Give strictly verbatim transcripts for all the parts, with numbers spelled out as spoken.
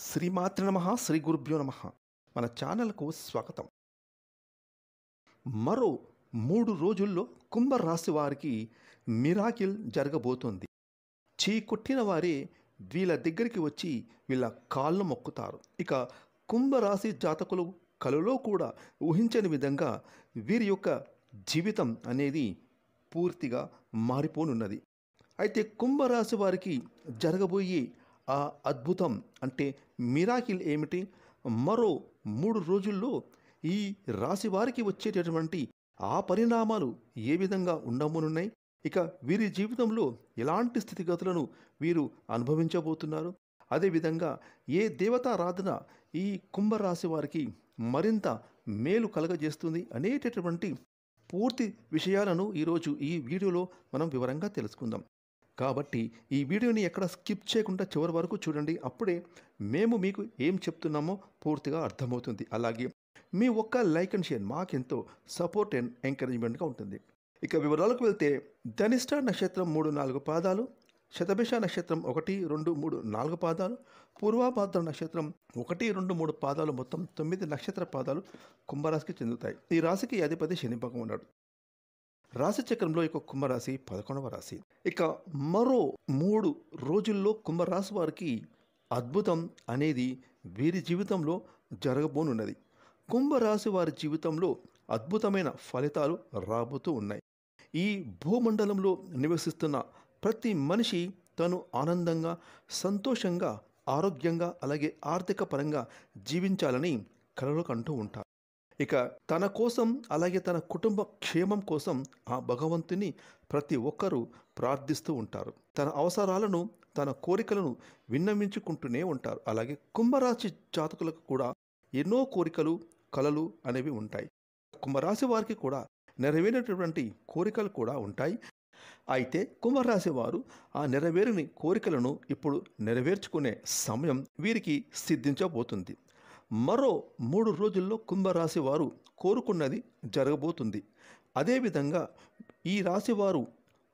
శ్రీమాత్రి నమః శ్రీ గురుభ్యో నమః. మన ఛానల్కు స్వాగతం. మరో మూడు రోజుల్లో కుంభరాశి వారికి మిరాకిల్ జరగబోతోంది. చీ కొట్టిన వారే వీళ్ళ దగ్గరికి వచ్చి వీళ్ళ కాళ్ళు మొక్కుతారు. ఇక కుంభరాశి జాతకులు కలలో కూడా ఊహించని విధంగా వీరి యొక్క జీవితం అనేది పూర్తిగా మారిపోనున్నది. అయితే కుంభరాశి వారికి జరగబోయే ఆ అద్భుతం అంటే మిరాకిల్ ఏమిటి? మరో మూడు రోజుల్లో ఈ రాశి వారికి వచ్చేటటువంటి ఆ పరిణామాలు ఏ విధంగా ఉండబోనున్నాయి? ఇక వీరి జీవితంలో ఎలాంటి స్థితిగతులను వీరు అనుభవించబోతున్నారు? అదేవిధంగా ఏ దేవతారాధన ఈ కుంభరాశి వారికి మరింత మేలు కలగజేస్తుంది అనేటటువంటి పూర్తి విషయాలను ఈరోజు ఈ వీడియోలో మనం వివరంగా తెలుసుకుందాం. కాబట్టి ఈ వీడియోని ఎక్కడ స్కిప్ చేయకుండా చివరి వరకు చూడండి. అప్పుడే మేము మీకు ఏం చెప్తున్నామో పూర్తిగా అర్థమవుతుంది. అలాగే మీ ఒక్క లైక్ అండ్ షేర్ మాకెంతో సపోర్ట్ అండ్ ఎంకరేజ్మెంట్గా ఉంటుంది. ఇక వివరాలకు వెళ్తే ధనిష్ట నక్షత్రం మూడు నాలుగు పాదాలు, శతభిష నక్షత్రం ఒకటి రెండు మూడు నాలుగు పాదాలు, పూర్వాభాద్ర నక్షత్రం ఒకటి రెండు మూడు పాదాలు, మొత్తం తొమ్మిది నక్షత్ర పాదాలు కుంభరాశికి చెందుతాయి. ఈ రాశికి అధిపతి శని భగవానుడు. రాశి చక్రంలో ఇక కుంభరాశి పదకొండవ రాశి. ఇక మరో మూడు రోజుల్లో కుంభరాశి వారికి అద్భుతం అనేది వీరి జీవితంలో జరగబోనున్నది. కుంభరాశి వారి జీవితంలో అద్భుతమైన ఫలితాలు రాబోతూ ఉన్నాయి. ఈ భూమండలంలో నివసిస్తున్న ప్రతి మనిషి తను ఆనందంగా, సంతోషంగా, ఆరోగ్యంగా, అలాగే ఆర్థిక పరంగా జీవించాలని కలలు కంటూ ఉంటారు. ఇక తన కోసం అలాగే తన కుటుంబ క్షేమం కోసం ఆ భగవంతుని ప్రతి ఒక్కరూ ప్రార్థిస్తూ ఉంటారు. తన అవసరాలను, తన కోరికలను విన్నవించుకుంటూనే ఉంటారు. అలాగే కుంభరాశి జాతకులకు కూడా ఎన్నో కోరికలు, కలలు అనేవి ఉంటాయి. కుంభరాశి వారికి కూడా నెరవేరినటువంటి కోరికలు కూడా ఉంటాయి. అయితే కుంభరాశి వారు ఆ నెరవేరని కోరికలను ఇప్పుడు నెరవేర్చుకునే సమయం వీరికి సిద్ధించబోతుంది. మరో మూడు రోజుల్లో కుంభరాశి వారు కోరుకున్నది జరగబోతుంది. అదేవిధంగా ఈ రాశి వారు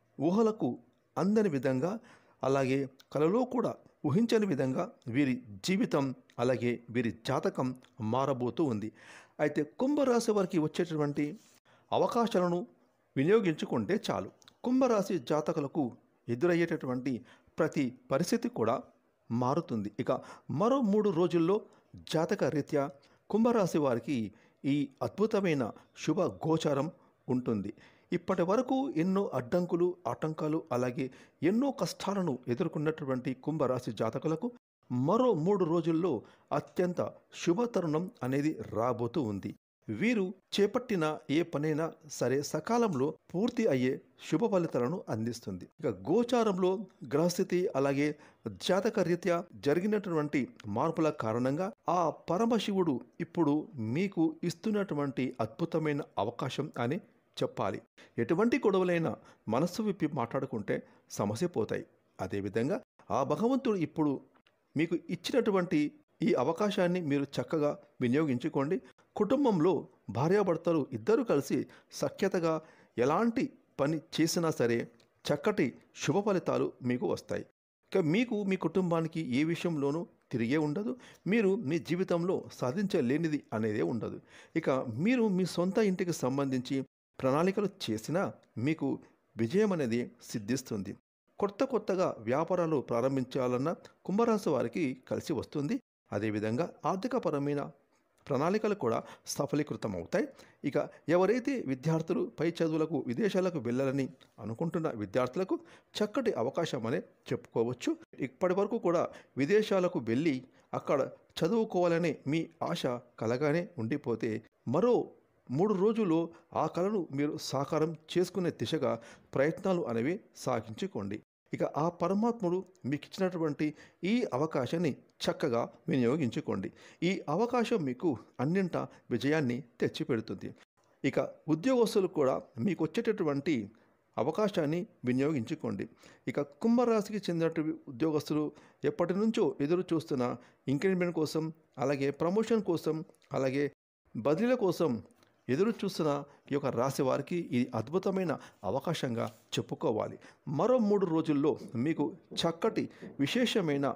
ఊహలకు అందని విధంగా, అలాగే కలలో కూడా ఊహించని విధంగా వీరి జీవితం అలాగే వీరి జాతకం మారబోతూ ఉంది. అయితే కుంభరాశి వారికి వచ్చేటటువంటి అవకాశాలను వినియోగించుకుంటే చాలు. కుంభరాశి జాతకులకు ఎదురయ్యేటటువంటి ప్రతి పరిస్థితి కూడా మారుతుంది. ఇక మరో మూడు రోజుల్లో జాతక రీత్యా కుంభరాశి వారికి ఈ అద్భుతమైన శుభ గోచారం ఉంటుంది. ఇప్పటి వరకు ఎన్నో అడ్డంకులు, ఆటంకాలు, అలాగే ఎన్నో కష్టాలను ఎదుర్కొన్నటువంటి కుంభరాశి జాతకులకు మరో మూడు రోజుల్లో అత్యంత శుభ తరుణం అనేది రాబోతూ ఉంది. వీరు చేపట్టిన ఏ పనైనా సరే సకాలంలో పూర్తి అయ్యే శుభ ఫలితాలను అందిస్తుంది. ఇక గోచారంలో గ్రహస్థితి అలాగే జాతక రీత్యా జరిగినటువంటి మార్పుల కారణంగా ఆ పరమశివుడు ఇప్పుడు మీకు ఇస్తున్నటువంటి అద్భుతమైన అవకాశం అని చెప్పాలి. ఎటువంటి గొడవలైనా మనస్సు విప్పి మాట్లాడుకుంటే సమస్య పోతాయి. అదేవిధంగా ఆ భగవంతుడు ఇప్పుడు మీకు ఇచ్చినటువంటి ఈ అవకాశాన్ని మీరు చక్కగా వినియోగించుకోండి. కుటుంబంలో భార్యాభర్తలు ఇద్దరు కలిసి సఖ్యతగా ఎలాంటి పని చేసినా సరే చక్కటి శుభ ఫలితాలు మీకు వస్తాయి. ఇక మీకు మీ కుటుంబానికి ఏ విషయంలోనూ తిరిగే ఉండదు. మీరు మీ జీవితంలో సాధించలేనిది అనేదే ఉండదు. ఇక మీరు మీ సొంత ఇంటికి సంబంధించి ప్రణాళికలు చేసినా మీకు విజయం అనేది సిద్ధిస్తుంది. కొత్త కొత్తగా వ్యాపారాలు ప్రారంభించాలన్న కుంభరాశి వారికి కలిసి వస్తుంది. అదేవిధంగా ఆర్థికపరమైన ప్రణాళికలు కూడా సఫలీకృతం అవుతాయి. ఇక ఎవరైతే విద్యార్థులు పై చదువులకు విదేశాలకు వెళ్ళాలని అనుకుంటున్న విద్యార్థులకు చక్కటి అవకాశం అనే చెప్పుకోవచ్చు. ఇప్పటి వరకు కూడా విదేశాలకు వెళ్ళి అక్కడ చదువుకోవాలనే మీ ఆశ కలగానే ఉండిపోతే మరో మూడు రోజుల్లో ఆ కలను మీరు సాకారం చేసుకునే దిశగా ప్రయత్నాలు అనేవి సాగించుకోండి. ఇక ఆ పరమాత్ముడు మీకు ఇచ్చినటువంటి ఈ అవకాశాన్ని చక్కగా వినియోగించుకోండి. ఈ అవకాశం మీకు అన్నింటా విజయాన్ని తెచ్చిపెడుతుంది. ఇక ఉద్యోగస్తులు కూడా మీకు వచ్చేటటువంటి అవకాశాన్ని వినియోగించుకోండి. ఇక కుంభరాశికి చెందినటువంటి ఉద్యోగస్తులు ఎప్పటి నుంచో ఎదురు చూస్తున్న ఇంక్రిమెంట్ కోసం, అలాగే ప్రమోషన్ కోసం, అలాగే బదిలీల కోసం ఎదురు చూస్తున్న ఈ యొక్క రాశి వారికి ఇది అద్భుతమైన అవకాశంగా చెప్పుకోవాలి. మరో మూడు రోజుల్లో మీకు చక్కటి విశేషమైన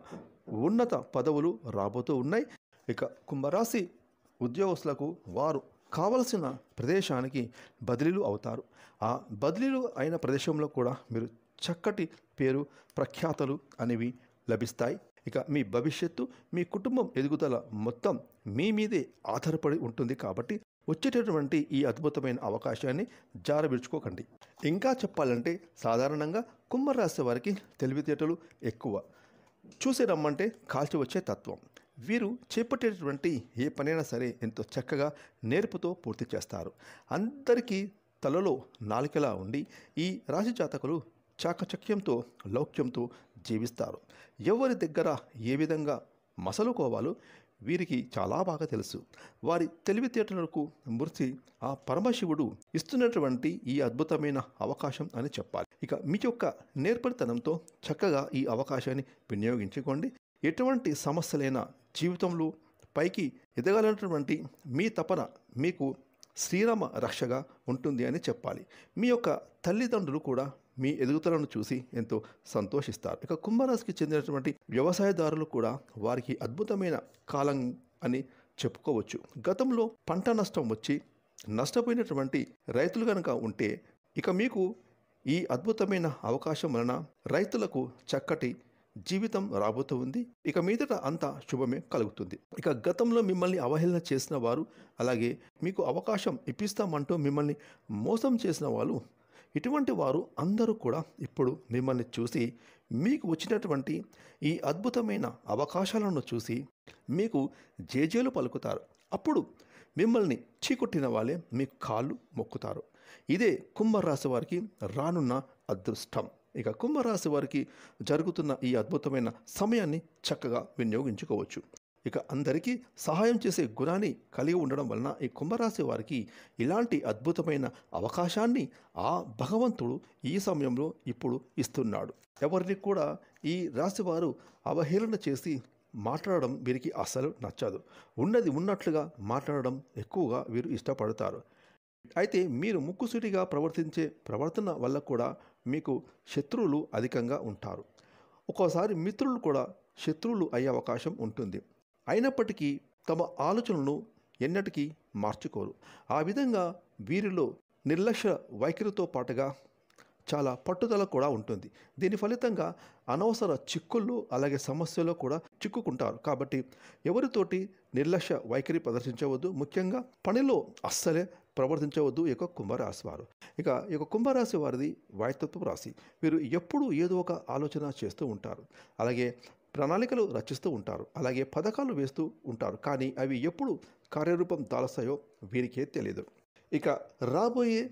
ఉన్నత పదవులు రాబోతూ ఉన్నాయి. ఇక కుంభరాశి ఉద్యోగస్తులకు వారు కావలసిన ప్రదేశానికి బదిలీలు అవుతారు. ఆ బదిలీలు అయిన ప్రదేశంలో కూడా మీరు చక్కటి పేరు ప్రఖ్యాతలు అనేవి లభిస్తాయి. ఇక మీ భవిష్యత్తు, మీ కుటుంబం ఎదుగుదల మొత్తం మీ మీదే ఆధారపడి ఉంటుంది. కాబట్టి వచ్చేటటువంటి ఈ అద్భుతమైన అవకాశాన్ని జారవిడుచుకోకండి. ఇంకా చెప్పాలంటే సాధారణంగా కుంభరాశి వారికి తెలివితేటలు ఎక్కువ. చూసి రమ్మంటే కాల్చి వచ్చే తత్వం. వీరు చేపట్టేటటువంటి ఏ పనైనా సరే ఎంతో చక్కగా నేర్పుతో పూర్తి చేస్తారు. అందరికీ తలలో నాలుకలా ఉండి ఈ రాశి జాతకులు చాకచక్యంతో లౌక్యంతో జీవిస్తారు. ఎవరి దగ్గర ఏ విధంగా మసలుకోవాలో వీరికి చాలా బాగా తెలుసు. వారి తెలివితేటలకు మురిసి ఆ పరమశివుడు ఇస్తున్నటువంటి ఈ అద్భుతమైన అవకాశం అని చెప్పాలి. ఇక మీ యొక్క నేర్పరితనంతో చక్కగా ఈ అవకాశాన్ని వినియోగించుకోండి. ఎటువంటి సమస్యలైనా జీవితంలో పైకి ఎదగాలన్నటువంటి మీ తపన మీకు శ్రీరామ రక్షగా ఉంటుంది అని చెప్పాలి. మీ యొక్క తల్లిదండ్రులు కూడా మీ ఎదుగుదలను చూసి ఎంతో సంతోషిస్తారు. ఇక కుంభరాశికి చెందినటువంటి వ్యవసాయదారులు కూడా వారికి అద్భుతమైన కాలం అని చెప్పుకోవచ్చు. గతంలో పంట నష్టం వచ్చి నష్టపోయినటువంటి రైతులు కనుక ఉంటే ఇక మీకు ఈ అద్భుతమైన అవకాశం వలన రైతులకు చక్కటి జీవితం రాబోతూ ఉంది. ఇక మీదట అంతా శుభమే కలుగుతుంది. ఇక గతంలో మిమ్మల్ని అవహేళన చేసిన వారు, అలాగే మీకు అవకాశం ఇప్పిస్తామంటూ మిమ్మల్ని మోసం చేసిన వాళ్ళు, ఇటువంటి వారు అందరూ కూడా ఇప్పుడు మిమ్మల్ని చూసి మీకు వచ్చినటువంటి ఈ అద్భుతమైన అవకాశాలను చూసి మీకు జేజేలు పలుకుతారు. అప్పుడు మిమ్మల్ని చీకొట్టిన వాళ్ళే మీ కాళ్ళు మొక్కుతారు. ఇదే కుంభరాశి వారికి రానున్న అదృష్టం. ఇక కుంభరాశి వారికి జరుగుతున్న ఈ అద్భుతమైన సమయాన్ని చక్కగా వినియోగించుకోవచ్చు. ఇక అందరికీ సహాయం చేసే గుణాన్ని కలిగి ఉండడం వలన ఈ కుంభరాశి వారికి ఇలాంటి అద్భుతమైన అవకాశాన్ని ఆ భగవంతుడు ఈ సమయంలో ఇప్పుడు ఇస్తున్నాడు. ఎవరిని కూడా ఈ రాశి వారు అవహేళన చేసి మాట్లాడడం వీరికి అస్సలు నచ్చదు. ఉన్నది ఉన్నట్లుగా మాట్లాడడం ఎక్కువగా వీరు ఇష్టపడతారు. అయితే మీరు ముక్కుసూటిగా ప్రవర్తించే ప్రవర్తన వల్ల కూడా మీకు శత్రువులు అధికంగా ఉంటారు. ఒక్కోసారి మిత్రులు కూడా శత్రువులు అయ్యే అవకాశం ఉంటుంది. అయినప్పటికీ తమ ఆలోచనలను ఎన్నటికీ మార్చుకోరు. ఆ విధంగా వీరిలో నిర్లక్ష్య వైఖరితో పాటుగా చాలా పట్టుదల కూడా ఉంటుంది. దీని ఫలితంగా అనవసర చిక్కుళ్ళు అలాగే సమస్యల్లో కూడా చిక్కుకుంటారు. కాబట్టి ఎవరితోటి నిర్లక్ష్య వైఖరి ప్రదర్శించవద్దు. ముఖ్యంగా పనిలో అస్సలే ప్రవర్తించవద్దు ఈ యొక్క కుంభరాశి వారు. ఇక ఈ యొక్క కుంభరాశి వారిది వాయుతత్వ రాశి. వీరు ఎప్పుడూ ఏదో ఒక ఆలోచన చేస్తూ ఉంటారు. అలాగే ప్రణాళికలు రచిస్తూ ఉంటారు. అలాగే పథకాలు వేస్తూ ఉంటారు. కానీ అవి ఎప్పుడు కార్యరూపం దాల్స్తాయో వీరికే తెలియదు. ఇక రాబోయే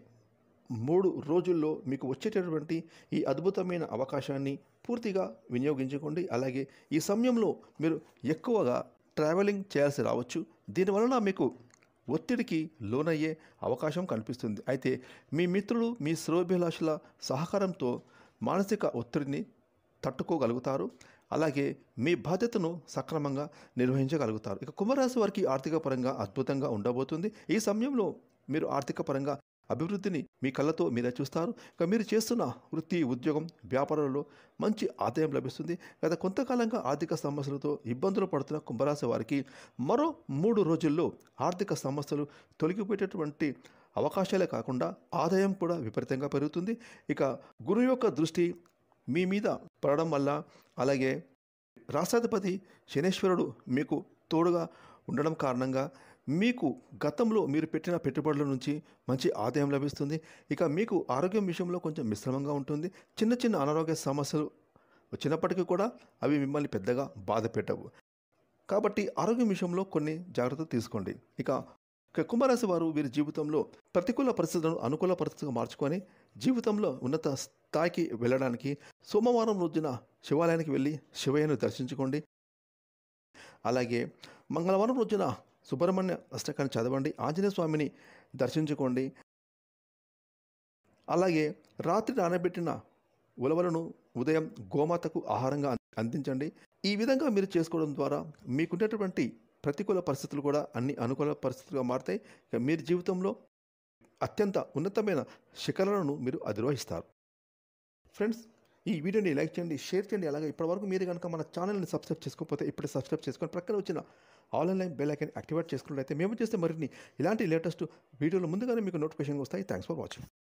మూడు రోజుల్లో మీకు వచ్చేటటువంటి ఈ అద్భుతమైన అవకాశాన్ని పూర్తిగా వినియోగించుకోండి. అలాగే ఈ సమయంలో మీరు ఎక్కువగా ట్రావెలింగ్ చేయాల్సి రావచ్చు. దీనివలన మీకు ఒత్తిడికి లోనయ్యే అవకాశం కనిపిస్తుంది. అయితే మీ మిత్రులు, మీ శ్రేయోభిలాషుల సహకారంతో మానసిక ఒత్తిడిని తట్టుకోగలుగుతారు. అలాగే మీ బాధ్యతను సక్రమంగా నిర్వహించగలుగుతారు. ఇక కుంభరాశి వారికి ఆర్థిక పరంగా అద్భుతంగా ఉండబోతుంది. ఈ సమయంలో మీరు ఆర్థిక పరంగా అభివృద్ధిని మీ కళ్ళతో మీరే చూస్తారు. ఇక మీరు చేస్తున్న వృత్తి, ఉద్యోగం, వ్యాపారాలలో మంచి ఆదాయం లభిస్తుంది. గత కొంతకాలంగా ఆర్థిక సమస్యలతో ఇబ్బందులు పడుతున్న కుంభరాశి వారికి మరో మూడు రోజుల్లో ఆర్థిక సమస్యలు తొలగిపోయేటటువంటి అవకాశాలే కాకుండా ఆదాయం కూడా విపరీతంగా పెరుగుతుంది. ఇక గురువు యొక్క దృష్టి మీ మీద పడడం వల్ల, అలాగే రాష్ట్రాధిపతి శనేశ్వరుడు మీకు తోడుగా ఉండడం కారణంగా మీకు గతంలో మీరు పెట్టిన పెట్టుబడుల నుంచి మంచి ఆదాయం లభిస్తుంది. ఇక మీకు ఆరోగ్యం విషయంలో కొంచెం మిశ్రమంగా ఉంటుంది. చిన్న చిన్న అనారోగ్య సమస్యలు వచ్చినప్పటికీ కూడా అవి మిమ్మల్ని పెద్దగా బాధ పెట్టవు. కాబట్టి ఆరోగ్యం విషయంలో కొన్ని జాగ్రత్తలు తీసుకోండి. ఇక కుంభరాశి వారు వీరి జీవితంలో ప్రతికూల పరిస్థితులను అనుకూల పరిస్థితిగా మార్చుకొని జీవితంలో ఉన్నత స్థాయికి వెళ్ళడానికి సోమవారం రోజున శివాలయానికి వెళ్ళి శివయ్యను దర్శించుకోండి. అలాగే మంగళవారం రోజున సుబ్రహ్మణ్య అష్టకాన్ని చదవండి. ఆంజనేయ స్వామిని దర్శించుకోండి. అలాగే రాత్రి నానబెట్టిన ఉలవలను ఉదయం గోమాతకు ఆహారంగా అందించండి. ఈ విధంగా మీరు చేసుకోవడం ద్వారా మీకున్నటువంటి ప్రతికూల పరిస్థితులు కూడా అన్ని అనుకూల పరిస్థితులుగా మారుతాయి. మీరు జీవితంలో అత్యంత ఉన్నతమైన శిఖరాలను మీరు అధిరోహిస్తారు. ఫ్రెండ్స్, ఈ వీడియోని లైక్ చేయండి, షేర్ చేయండి. అలాగే ఇప్పటివరకు మీరు కనుక మన ఛానల్ని సబ్స్క్రైబ్ చేసుకోకపోతే ఇప్పుడే సబ్స్క్రైబ్ చేసుకొని ప్రక్కన వచ్చిన ఆన్లైన్ బెల్ ఐకాన్ యాక్టివేట్ చేసుకున్నట్లయితే మేము చేస్తే మరిన్ని ఇలాంటి లేటెస్ట్ వీడియోలు ముందుగానే మీకు నోటిఫికేషన్ వస్తాయి. Thanks for watching.